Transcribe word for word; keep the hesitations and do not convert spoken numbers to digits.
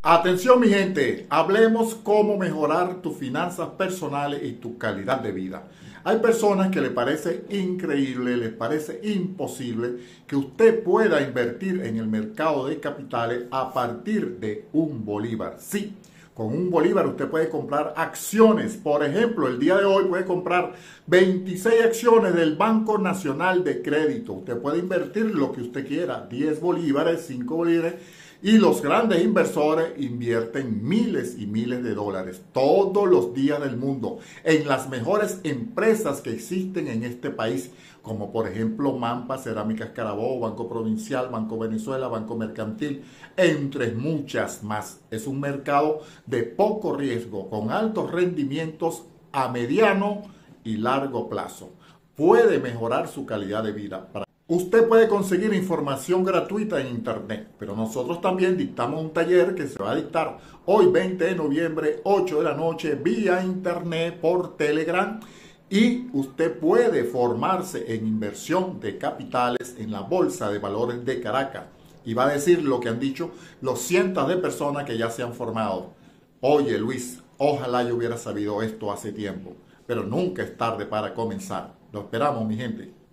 Atención mi gente, hablemos cómo mejorar tus finanzas personales y tu calidad de vida. Hay personas que les parece increíble, les parece imposible que usted pueda invertir en el mercado de capitales a partir de un bolívar. Sí, con un bolívar usted puede comprar acciones. Por ejemplo, el día de hoy puede comprar veintiséis acciones del Banco Nacional de Crédito. Usted puede invertir lo que usted quiera, diez bolívares, cinco bolívares. Y los grandes inversores invierten miles y miles de dólares todos los días del mundo en las mejores empresas que existen en este país, como por ejemplo Mampa, Cerámicas Carabobo, Banco Provincial, Banco Venezuela, Banco Mercantil, entre muchas más. Es un mercado de poco riesgo, con altos rendimientos a mediano y largo plazo. Puede mejorar su calidad de vida. Usted puede conseguir información gratuita en internet, pero nosotros también dictamos un taller que se va a dictar hoy veinte de noviembre, ocho de la noche, vía internet por Telegram, y usted puede formarse en inversión de capitales en la Bolsa de Valores de Caracas. Y va a decir lo que han dicho los cientos de personas que ya se han formado. Oye Luis, ojalá yo hubiera sabido esto hace tiempo, pero nunca es tarde para comenzar. Lo esperamos mi gente.